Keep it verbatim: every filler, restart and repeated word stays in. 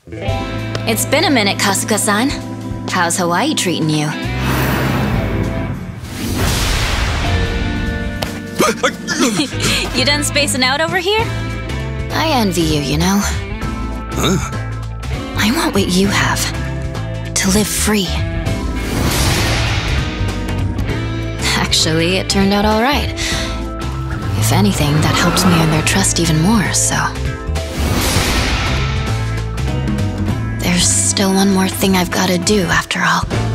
It's been a minute, Kasuka-san. How's Hawaii treating you? You done spacing out over here? I envy you, you know. Huh? I want what you have. To live free. Actually, it turned out all right. If anything, that helped me earn their trust even more, so... There's still one more thing I've got to do, after all.